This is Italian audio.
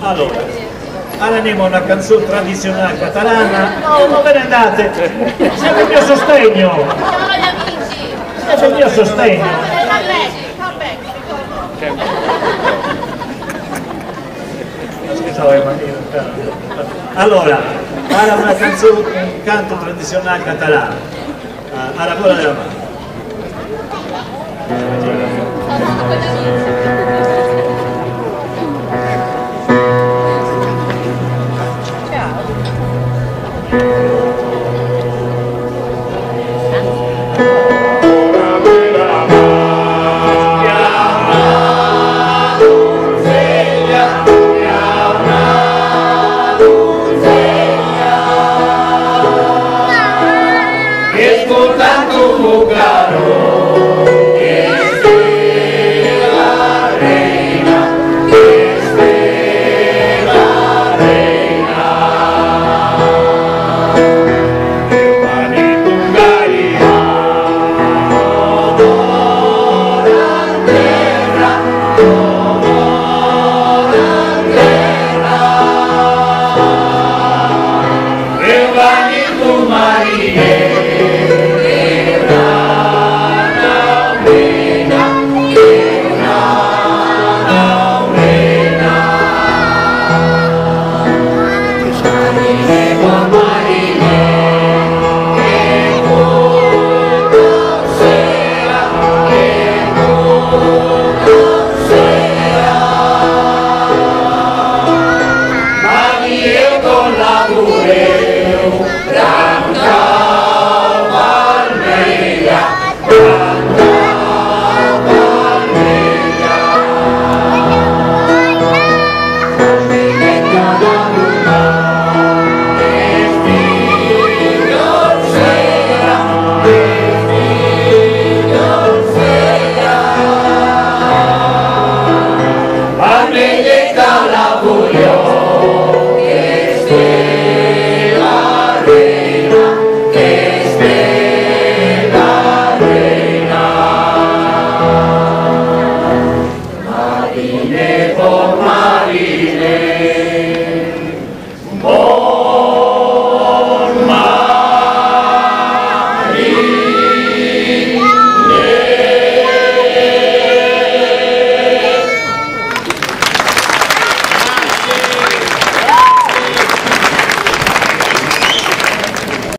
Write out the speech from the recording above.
Allora, ora andiamo a una canzone tradizionale catalana. No, non ve ne andate, siete il mio sostegno. Siete il mio sostegno. Allora, ora una canzone, un canto tradizionale catalano. Alla gola della mano.